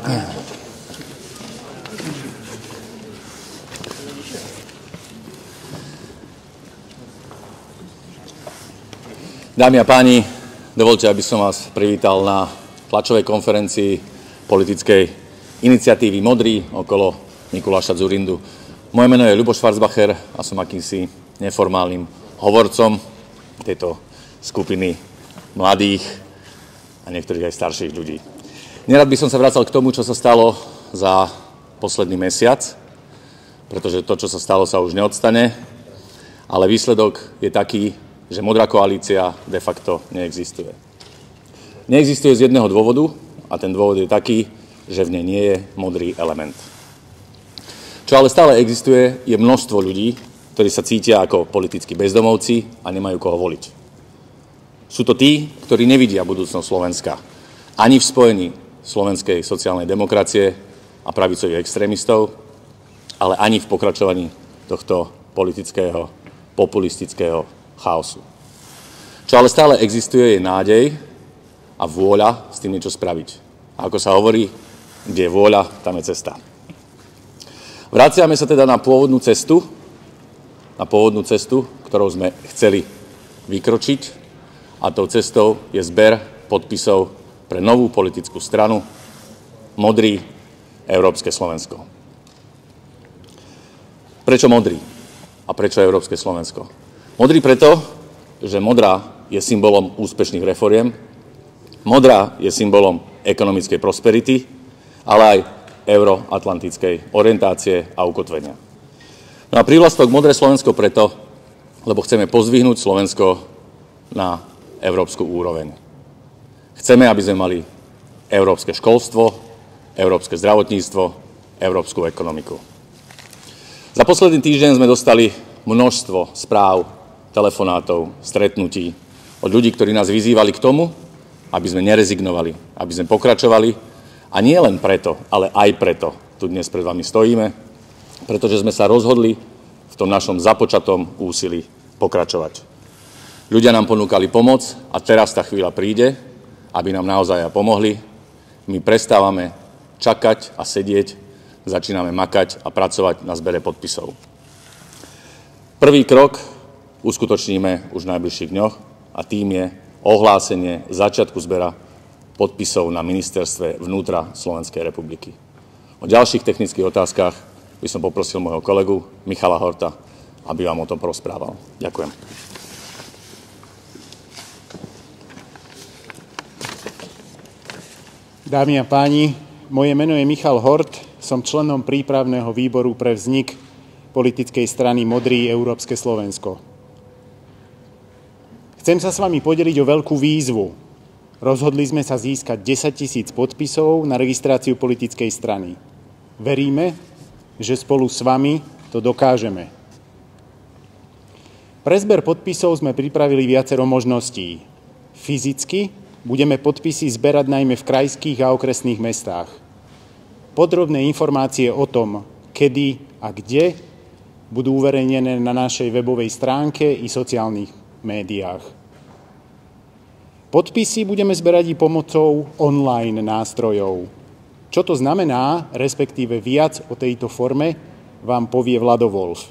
Dámy a páni, dovoľte, aby som vás privítal na tlačovej konferencii politickej iniciatívy Modrí okolo Mikuláša Dzurindu. Moje meno je Ľuboš Schwarzbacher a som akýmsi neformálnym hovorcom tejto skupiny mladých a niektorých aj starších ľudí. Nerad by som sa vracal k tomu, čo sa stalo za posledný mesiac, pretože to, čo sa stalo, sa už neodstane, ale výsledok je taký, že modrá koalícia de facto neexistuje. Neexistuje z jedného dôvodu a ten dôvod je taký, že v nej nie je modrý element. Čo ale stále existuje, je množstvo ľudí, ktorí sa cítia ako politickí bezdomovci a nemajú koho voliť. Sú to tí, ktorí nevidia budúcnosť Slovenska ani v spojení slovenskej sociálnej demokracie a pravicových extrémistov, ale ani v pokračovaní tohto politického, populistického chaosu. Čo ale stále existuje, je nádej a vôľa s tým niečo spraviť. A ako sa hovorí, kde je vôľa, tam je cesta. Vraciame sa teda na pôvodnú cestu, ktorou sme chceli vykročiť, a tou cestou je zber podpisov pre novú politickú stranu Modrý Európske Slovensko. Prečo Modrý a prečo Európske Slovensko? Modrý preto, že modrá je symbolom úspešných reforiem, modrá je symbolom ekonomickej prosperity, ale aj euroatlantickej orientácie a ukotvenia. No a prívlastok Modré Slovensko preto, lebo chceme pozdvihnúť Slovensko na európsku úroveň. Chceme, aby sme mali európske školstvo, európske zdravotníctvo, európsku ekonomiku. Za posledný týždeň sme dostali množstvo správ, telefonátov, stretnutí od ľudí, ktorí nás vyzývali k tomu, aby sme nerezignovali, aby sme pokračovali. A nie len preto, ale aj preto tu dnes pred vami stojíme, pretože sme sa rozhodli v tom našom započatom úsilí pokračovať. Ľudia nám ponúkali pomoc a teraz tá chvíľa príde, aby nám naozaj pomohli. My prestávame čakať a sedieť, začíname makať a pracovať na zbere podpisov. Prvý krok uskutočníme už v najbližších dňoch a tým je ohlásenie začiatku zbera podpisov na ministerstve vnútra Slovenskej republiky. O ďalších technických otázkach by som poprosil môjho kolegu Michala Horta, aby vám o tom porozprával. Ďakujem. Dámy a páni, moje meno je Michal Hort, som členom prípravného výboru pre vznik politickej strany Modrý Európske Slovensko. Chcem sa s vami podeliť o veľkú výzvu. Rozhodli sme sa získať 10 000 podpisov na registráciu politickej strany. Veríme, že spolu s vami to dokážeme. Pre zber podpisov sme pripravili viacero možností. Fyzicky budeme podpisy zberať najmä v krajských a okresných mestách. Podrobné informácie o tom, kedy a kde, budú uverejnené na našej webovej stránke i sociálnych médiách. Podpisy budeme zberať i pomocou online nástrojov. Čo to znamená, respektíve viac o tejto forme, vám povie Vlado Wolf.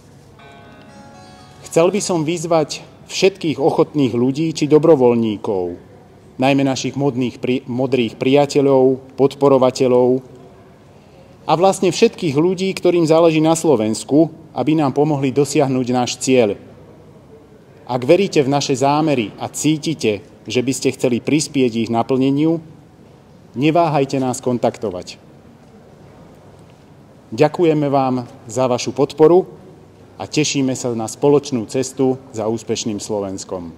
Chcel by som vyzvať všetkých ochotných ľudí či dobrovoľníkov, najmä našich modrých priateľov, podporovateľov a vlastne všetkých ľudí, ktorým záleží na Slovensku, aby nám pomohli dosiahnuť náš cieľ. Ak veríte v naše zámery a cítite, že by ste chceli prispieť ich naplneniu, neváhajte nás kontaktovať. Ďakujeme vám za vašu podporu a tešíme sa na spoločnú cestu za úspešným Slovenskom.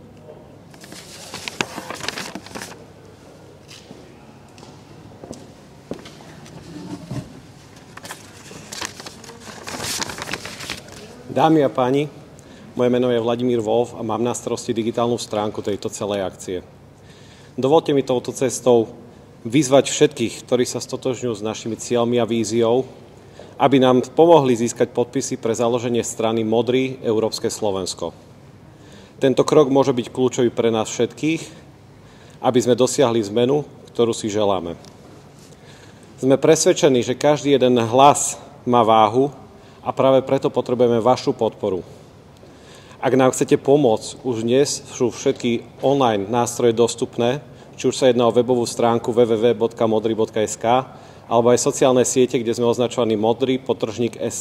Dámy a páni, moje meno je Vladimír Wolf a mám na starosti digitálnu stránku tejto celej akcie. Dovoľte mi touto cestou vyzvať všetkých, ktorí sa stotožňujú s našimi cieľmi a víziou, aby nám pomohli získať podpisy pre založenie strany Modrý Európske Slovensko. Tento krok môže byť kľúčový pre nás všetkých, aby sme dosiahli zmenu, ktorú si želáme. Sme presvedčení, že každý jeden hlas má váhu a práve preto potrebujeme vašu podporu. Ak nám chcete pomôcť, už dnes sú všetky online nástroje dostupné, či už sa jedná o webovú stránku www.modri.sk alebo aj sociálne siete, kde sme označovaní modri_s.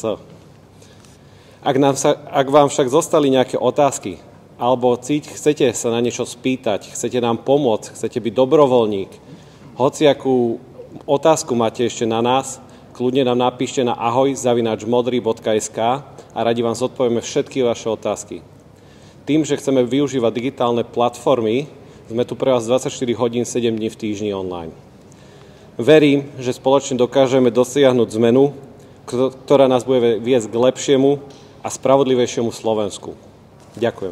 Ak vám však zostali nejaké otázky alebo chcete sa na niečo spýtať, chcete nám pomôcť, chcete byť dobrovoľník, hociakú otázku máte ešte na nás, kľudne nám napíšte na ahoj@modri.sk a radi vám zodpovieme všetky vaše otázky. Tým, že chceme využívať digitálne platformy, sme tu pre vás 24 hodín 7 dní v týždni online. Verím, že spoločne dokážeme dosiahnuť zmenu, ktorá nás bude viesť k lepšiemu a spravodlivejšiemu Slovensku. Ďakujem.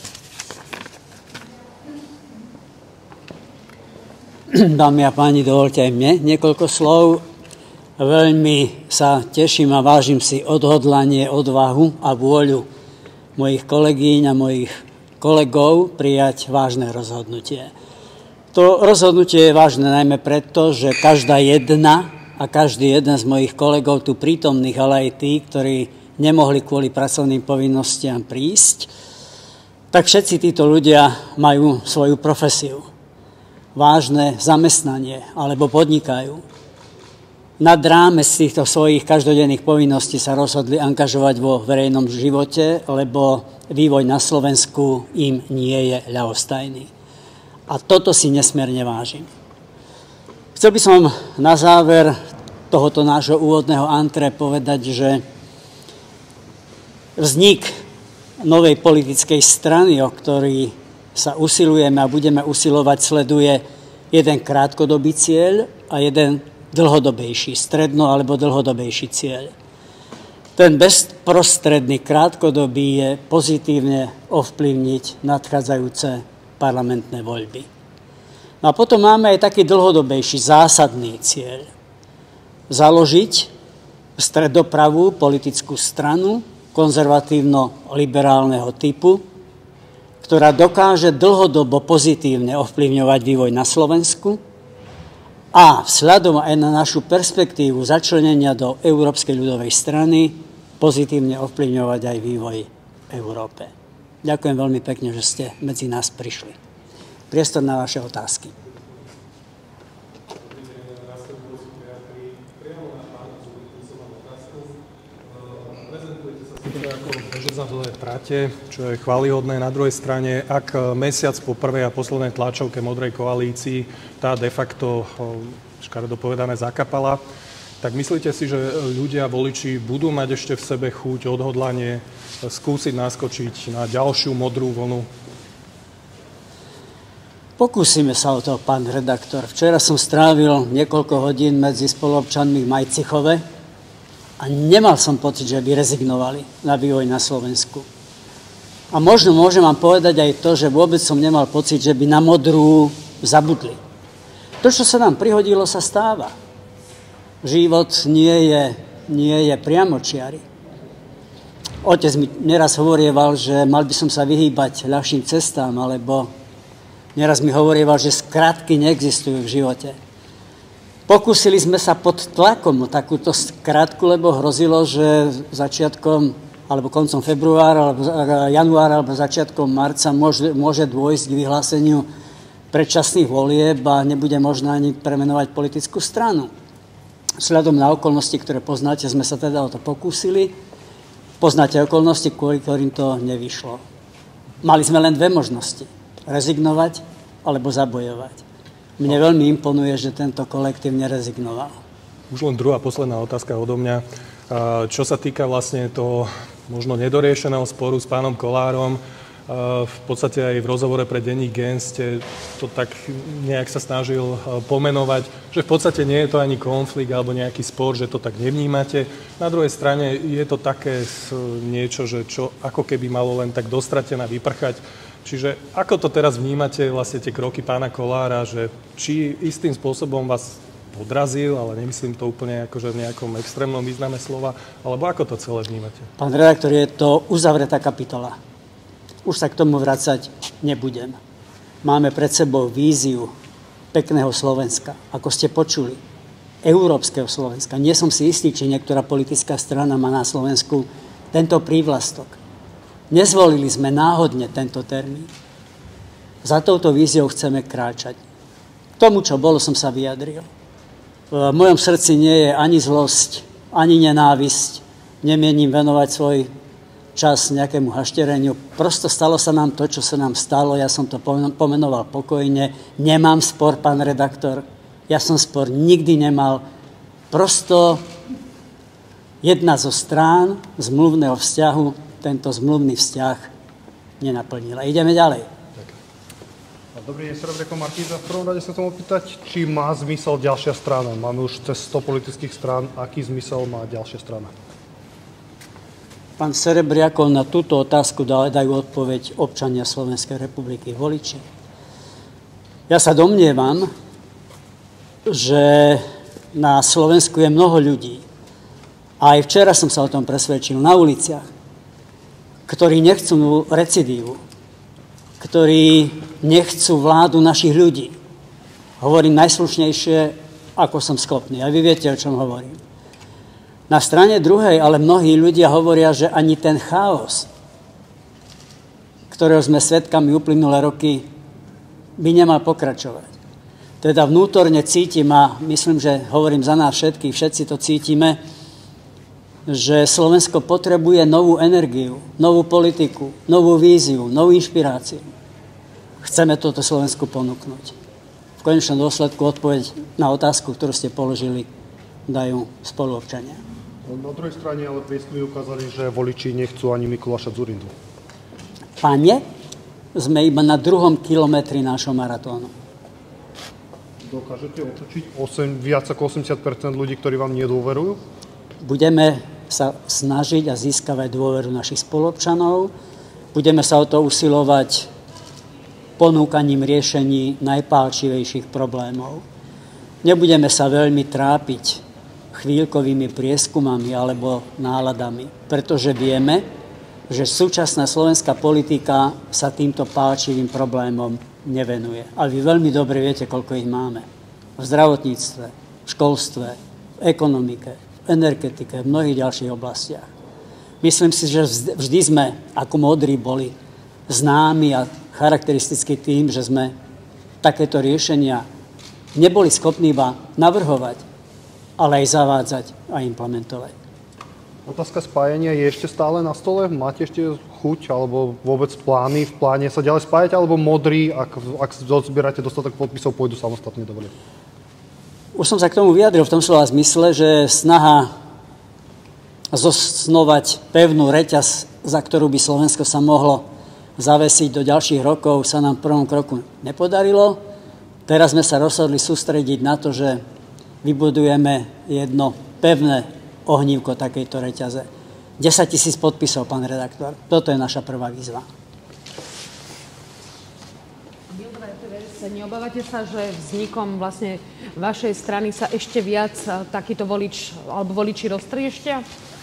Dámy a páni, dovoľte aj mne niekoľko slov. Veľmi sa teším a vážim si odhodlanie, odvahu a vôľu mojich kolegyň a mojich kolegov prijať vážne rozhodnutie. To rozhodnutie je vážne najmä preto, že každá jedna a každý jeden z mojich kolegov tu prítomných, ale aj tí, ktorí nemohli kvôli pracovným povinnostiam prísť, tak všetci títo ľudia majú svoju profesiu, vážne zamestnanie alebo podnikajú. Nad rámec týchto svojich každodenných povinností sa rozhodli angažovať vo verejnom živote, lebo vývoj na Slovensku im nie je ľahostajný. A toto si nesmierne vážim. Chcel by som na záver tohoto nášho úvodného antré povedať, že vznik novej politickej strany, o ktorý sa usilujeme a budeme usilovať, sleduje jeden krátkodobý cieľ a jeden dlhodobejší, stredno- alebo dlhodobejší cieľ. Ten bezprostredný krátkodobý je pozitívne ovplyvniť nadchádzajúce parlamentné voľby. No a potom máme aj taký dlhodobejší, zásadný cieľ. Založiť stredopravú politickú stranu konzervatívno-liberálneho typu, ktorá dokáže dlhodobo pozitívne ovplyvňovať vývoj na Slovensku a vzhľadom aj na našu perspektívu začlenenia do Európskej ľudovej strany pozitívne ovplyvňovať aj vývoj v Európe. Ďakujem veľmi pekne, že ste medzi nás prišli. Priestor na vaše otázky. Ako železné trate, čo je chválihodné. Na druhej strane, ak mesiac po prvej a poslednej tlačovke Modrej koalícii tá de facto, škaredo povedané, zakapala, tak myslíte si, že ľudia, voliči budú mať ešte v sebe chuť, odhodlanie skúsiť naskočiť na ďalšiu modrú vlnu? Pokúsime sa o to, pán redaktor. Včera som strávil niekoľko hodín medzi spoluobčanmi v Majcichove a nemal som pocit, že by rezignovali na vývoj na Slovensku. A možno môžem vám povedať aj to, že vôbec som nemal pocit, že by na modrú zabudli. To, čo sa nám prihodilo, sa stáva. Život nie je priamočiary. Otec mi neraz hovorieval, že mal by som sa vyhýbať ľahším cestám, alebo neraz mi hovorieval, že skratky neexistujú v živote. Pokúsili sme sa pod tlakom o takúto skratku, lebo hrozilo, že začiatkom alebo koncom februára, alebo januára, alebo začiatkom marca môže dôjsť k vyhláseniu predčasných volieb a nebude možné ani premenovať politickú stranu. Vzhľadom na okolnosti, ktoré poznáte, sme sa teda o to pokúsili. Poznáte okolnosti, kvôli ktorým to nevyšlo. Mali sme len dve možnosti. Rezignovať alebo zabojovať. Mne veľmi imponuje, že tento kolektív nerezignoval. Už len druhá posledná otázka odo mňa. Čo sa týka vlastne toho možno nedoriešeného sporu s pánom Kollárom, v podstate aj v rozhovore pre denník Gen ste to tak nejak sa snažil pomenovať, že v podstate nie je to ani konflikt alebo nejaký spor, že to tak nevnímate. Na druhej strane je to také niečo, že čo ako keby malo len tak dostratená vyprchať. Čiže ako to teraz vnímate vlastne tie kroky pána Kollára, že či istým spôsobom vás podrazil, ale nemyslím to úplne akože v nejakom extrémnom význame slova, alebo ako to celé vnímate? Pán redaktor, je to uzavretá kapitola. Už sa k tomu vracať nebudem. Máme pred sebou víziu pekného Slovenska, ako ste počuli. európskeho Slovenska. Nie som si istý, či niektorá politická strana má na Slovensku tento prívlastok. Nezvolili sme náhodne tento termín. Za touto víziou chceme kráčať. K tomu, čo bolo, som sa vyjadril. V mojom srdci nie je ani zlosť, ani nenávisť. Nemienim venovať svoj čas nejakému haštereniu. Prosto stalo sa nám to, čo sa nám stalo. Ja som to pomenoval pokojne. Nemám spor, pán redaktor. Ja som spor nikdy nemal. Prosto jedna zo strán zmluvného vzťahu tento zmluvný vzťah nenaplnila. Ideme ďalej. Dobrý deň, Serebrenko Markíza. V prvom rade sa chcem opýtať, či má zmysel ďalšia strana. Máme už cez 100 politických strán. Aký zmysel má ďalšia strana? Pán Serebriakov, na túto otázku dajú odpoveď občania Slovenskej republiky, voliči. Ja sa domnievam, že na Slovensku je mnoho ľudí, a aj včera som sa o tom presvedčil na uliciach, ktorí nechcú recidívu, ktorí nechcú vládu našich ľudí. Hovorím najslušnejšie, ako som schopný. A vy viete, o čom hovorím. Na strane druhej, ale mnohí ľudia hovoria, že ani ten chaos, ktorého sme svedkami uplynulé roky, by nemal pokračovať. Teda vnútorne cítim, a myslím, že hovorím za nás všetkých, všetci to cítime, že Slovensko potrebuje novú energiu, novú politiku, novú víziu, novú inšpiráciu. Chceme toto Slovensku ponúknuť. V konečnom dôsledku odpoveď na otázku, ktorú ste položili, dajú spoluobčania. Na druhej strane ale prieskumy ukázali, že voliči nechcú ani Mikuláša Dzurindu. Pane, sme iba na 2. kilometri nášho maratónu. Dokážete otočiť viac ako 80% ľudí, ktorí vám nedôverujú? Budeme sa snažiť a získavať dôveru našich spoluobčanov. Budeme sa o to usilovať ponúkaním riešení najpálčivejších problémov. Nebudeme sa veľmi trápiť chvíľkovými prieskumami alebo náladami, pretože vieme, že súčasná slovenská politika sa týmto pálčivým problémom nevenuje. Ale vy veľmi dobre viete, koľko ich máme. V zdravotníctve, v školstve, v ekonomike, v energetike, v mnohých ďalších oblastiach. Myslím si, že vždy sme, ako modrí, boli známi a charakteristickí tým, že sme takéto riešenia neboli schopní iba navrhovať, ale aj zavádzať a implementovať. Otázka spájania je ešte stále na stole? Máte ešte chuť alebo vôbec plány v pláne sa ďalej spájať? Alebo modrí, ak zbierate dostatok podpisov, pôjdu samostatne do volieb? Už som sa k tomu vyjadril v tom slova zmysle, že snaha zosnovať pevnú reťaz, za ktorú by Slovensko sa mohlo zavesiť do ďalších rokov, sa nám v prvom kroku nepodarilo. Teraz sme sa rozhodli sústrediť na to, že vybudujeme jedno pevné ohnívko takejto reťaze. 10 000 podpisov, pán redaktor. Toto je naša prvá výzva. Neobávate sa, že vznikom vlastne vašej strany sa ešte viac takýto volič alebo voliči roztrieštia?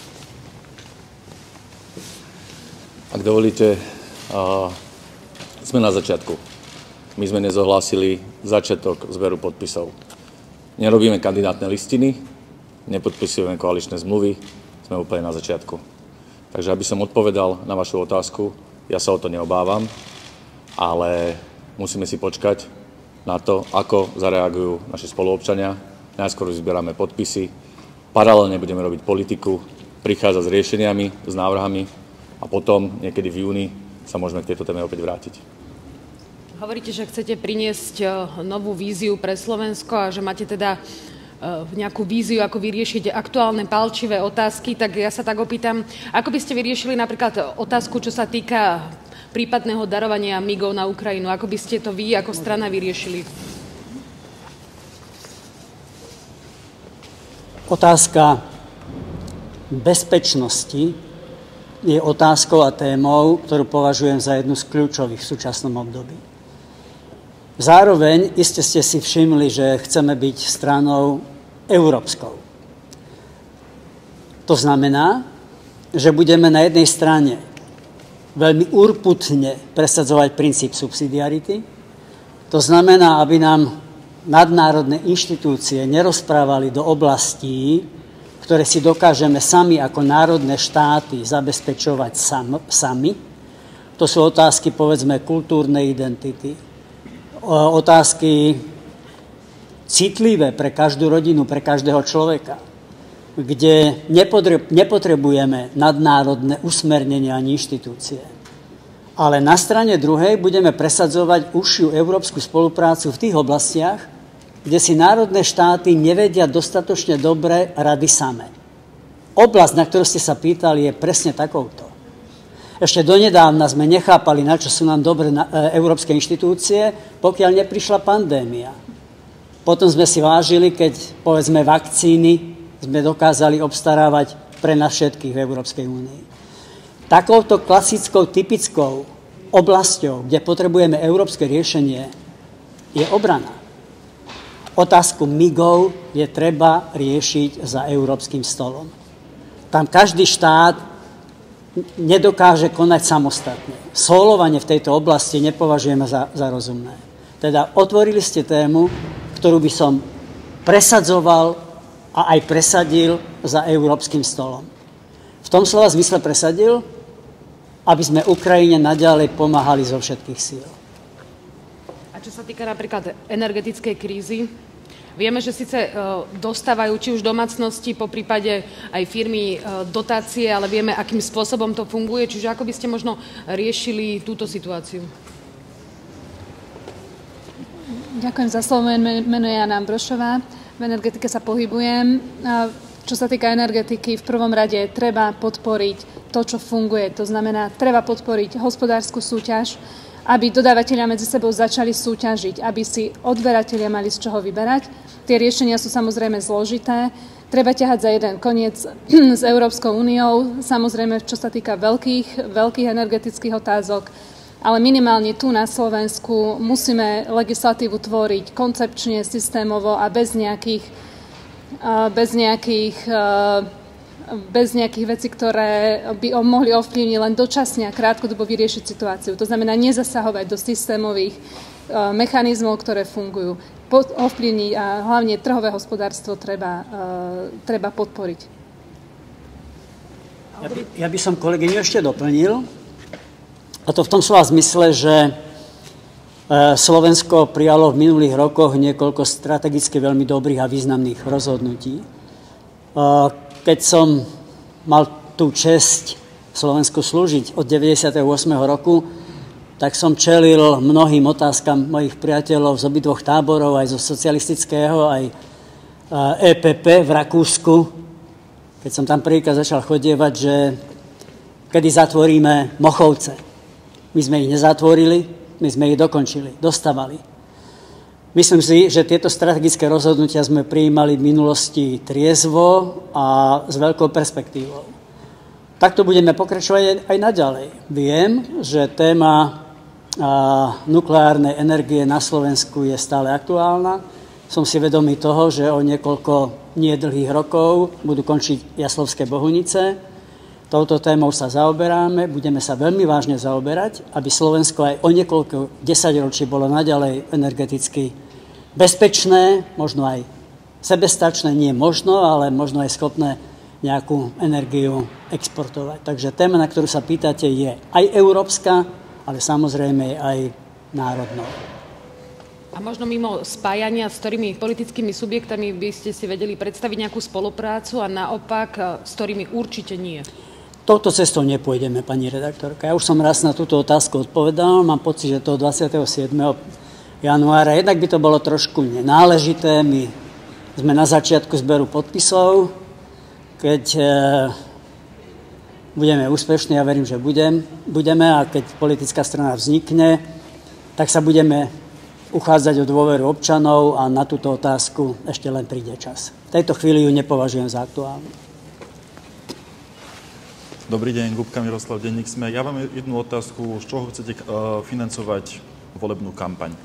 Ak dovolíte, sme na začiatku. My sme nezohlásili začiatok zberu podpisov. Nerobíme kandidátne listiny, nepodpisujeme koaličné zmluvy, sme úplne na začiatku. Takže aby som odpovedal na vašu otázku, ja sa o to neobávam, ale musíme si počkať na to, ako zareagujú naši spoluobčania. Najskôr vyzberáme podpisy, paralelne budeme robiť politiku, prichádzať s riešeniami, s návrhami a potom, niekedy v júni, sa môžeme k tejto téme opäť vrátiť. Hovoríte, že chcete priniesť novú víziu pre Slovensko a že máte teda nejakú víziu, ako vyriešiť aktuálne palčivé otázky, tak ja sa tak opýtam, ako by ste vyriešili napríklad otázku, čo sa týka prípadného darovania migov na Ukrajinu? Ako by ste to vy ako strana vyriešili? Otázka bezpečnosti je otázkou a témou, ktorú považujem za jednu z kľúčových v súčasnom období. Zároveň iste ste si všimli, že chceme byť stranou európskou. To znamená, že budeme na jednej strane veľmi urputne presadzovať princíp subsidiarity. To znamená, aby nám nadnárodné inštitúcie nerozprávali do oblastí, ktoré si dokážeme sami ako národné štáty zabezpečovať sami. To sú otázky, povedzme, kultúrnej identity, otázky citlivé pre každú rodinu, pre každého človeka, kde nepotrebujeme nadnárodné usmernenia ani inštitúcie. Ale na strane druhej budeme presadzovať užšiu európsku spoluprácu v tých oblastiach, kde si národné štáty nevedia dostatočne dobre rady samé. Oblasť, na ktorú ste sa pýtali, je presne takouto. Ešte donedávna sme nechápali, na čo sú nám dobre európske inštitúcie, pokiaľ neprišla pandémia. Potom sme si vážili, keď, povedzme, vakcíny sme dokázali obstarávať pre nás všetkých v Európskej únii. Takouto klasickou, typickou oblasťou, kde potrebujeme európske riešenie, je obrana. Otázku migov je treba riešiť za európskym stolom. Tam každý štát nedokáže konať samostatne. Solovanie v tejto oblasti nepovažujeme za rozumné. Teda otvorili ste tému, ktorú by som presadzoval a aj presadil za európskym stolom. V tom slova zmysle presadil, aby sme Ukrajine naďalej pomáhali zo všetkých síl. A čo sa týka napríklad energetickej krízy, vieme, že síce dostávajú či už domácnosti, po prípade aj firmy dotácie, ale vieme, akým spôsobom to funguje. Čiže ako by ste možno riešili túto situáciu? Ďakujem za slovo. Meno je Jana Ambrošová. V energetike sa pohybujem. Čo sa týka energetiky, v prvom rade treba podporiť to, čo funguje. To znamená, treba podporiť hospodársku súťaž, aby dodávateľia medzi sebou začali súťažiť, aby si odberatelia mali z čoho vyberať. Tie riešenia sú samozrejme zložité. Treba ťahať za jeden koniec s Európskou úniou, samozrejme, čo sa týka veľkých energetických otázok, ale minimálne tu na Slovensku musíme legislatívu tvoriť koncepčne, systémovo a bez nejakých vecí, ktoré by mohli ovplyvniť len dočasne a krátkodobo vyriešiť situáciu. To znamená nezasahovať do systémových mechanizmov, ktoré fungujú. Ovplyvniť a hlavne trhové hospodárstvo treba podporiť. Ja by som kolegyňu ešte doplnil, a to v tom slova zmysle, že Slovensko prijalo v minulých rokoch niekoľko strategicky veľmi dobrých a významných rozhodnutí. Keď som mal tú česť Slovensku slúžiť od 98. roku, tak som čelil mnohým otázkam mojich priateľov z obidvoch táborov, aj zo socialistického, aj EPP v Rakúsku. Keď som tam prvýkrát začal chodievať, že kedy zatvoríme Mochovce. My sme ich nezatvorili, my sme ich dokončili, dostavali. Myslím si, že tieto strategické rozhodnutia sme prijímali v minulosti triezvo a s veľkou perspektívou. Takto budeme pokračovať aj naďalej. Viem, že téma nukleárnej energie na Slovensku je stále aktuálna. Som si vedomý toho, že o niekoľko nedlhých rokov budú končiť Jaslovské Bohunice. Touto témou sa zaoberáme, budeme sa veľmi vážne zaoberať, aby Slovensko aj o niekoľko desaťročí bolo naďalej energeticky bezpečné, možno aj sebestačné, nie možno, ale možno aj schopné nejakú energiu exportovať. Takže téma, na ktorú sa pýtate, je aj európska, ale samozrejme aj národnou. A možno mimo spájania, s ktorými politickými subjektami by ste si vedeli predstaviť nejakú spoluprácu a naopak, s ktorými určite nie? Touto cestou nepôjdeme, pani redaktorka. Ja už som raz na túto otázku odpovedal. Mám pocit, že to 27. januára. Jednak by to bolo trošku nenáležité. My sme na začiatku zberu podpisov. Keď budeme úspešní, ja verím, že budeme, a keď politická strana vznikne, tak sa budeme uchádzať o dôveru občanov a na túto otázku ešte len príde čas. V tejto chvíli ju nepovažujem za aktuálnu. Dobrý deň, Gubka Miroslav, denník SME. Ja mám jednu otázku. Z čoho chcete financovať volebnú kampaň?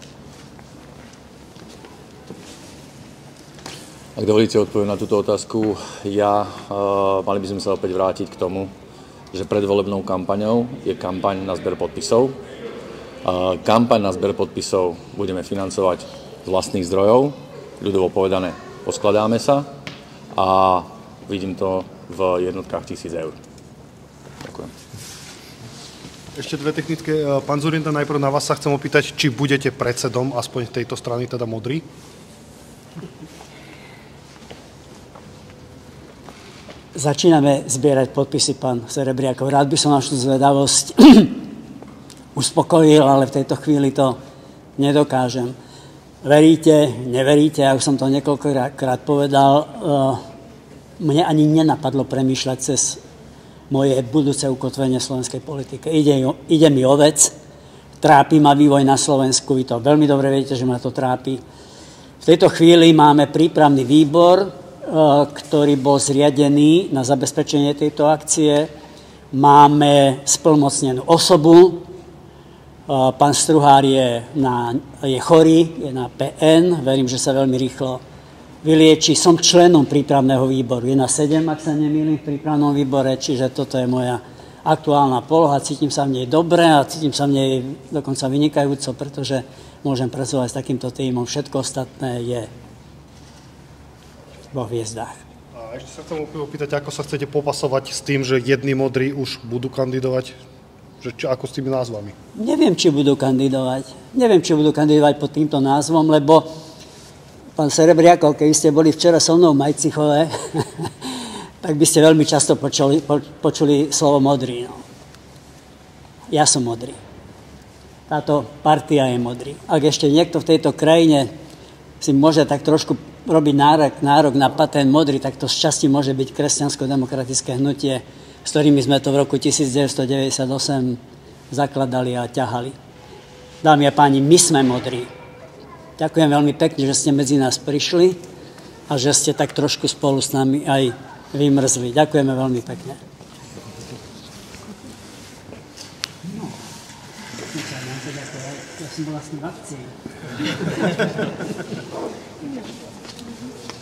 Ak dovolíte, odpoviem na túto otázku. Mali by sme sa opäť vrátiť k tomu, že pred volebnou kampaňou je kampaň na zber podpisov. Kampaň na zber podpisov budeme financovať z vlastných zdrojov, ľudovo povedané, poskladáme sa a vidím to v jednotkách 1000 eur. Ďakujem. Ešte dve technické. Pán Zurinda, najprv na vás sa chcem opýtať, či budete predsedom aspoň tejto strany, teda modrý? Začíname zbierať podpisy, pán Serebriakov. Rád by som našu zvedavosť uspokojil, ale v tejto chvíli to nedokážem. Veríte, neveríte, ja už som to niekoľkokrát povedal, mne ani nenapadlo premýšľať cez moje budúce ukotvenie v slovenskej politike. Ide mi o vec, trápi ma vývoj na Slovensku, vy to veľmi dobre viete, že ma to trápi. V tejto chvíli máme prípravný výbor, ktorý bol zriadený na zabezpečenie tejto akcie. Máme splnomocnenú osobu, pán Struhár je chorý, je na PN, verím, že sa veľmi rýchlo vylieči. Som členom prípravného výboru, je na 7, ak sa nemýlim, v prípravnom výbore, čiže toto je moja aktuálna poloha, cítim sa v nej dobre a cítim sa v nej dokonca vynikajúco, pretože môžem pracovať s takýmto tímom. Všetko ostatné je vo hviezdách. A ešte sa chcem opýtať, ako sa chcete popasovať s tým, že jedni modrí už budú kandidovať? Ako s tými názvami? Neviem, či budú kandidovať. Neviem, či budú kandidovať pod týmto názvom, lebo pán Serebriakov, keby ste boli včera so mnou v Majcichove, tak by ste veľmi často počuli slovo modrý. No. Ja som modrý. Táto partia je modrý. Ak ešte niekto v tejto krajine si môže tak trošku robiť nárok na patent modrý, tak to z časti môže byť kresťansko-demokratické hnutie, s ktorými sme to v roku 1998 zakladali a ťahali. Dámy a páni, my sme modrí. Ďakujem veľmi pekne, že ste medzi nás prišli a že ste tak trošku spolu s nami aj vymrzli. Ďakujeme veľmi pekne. Ja som bola s ním v akcii.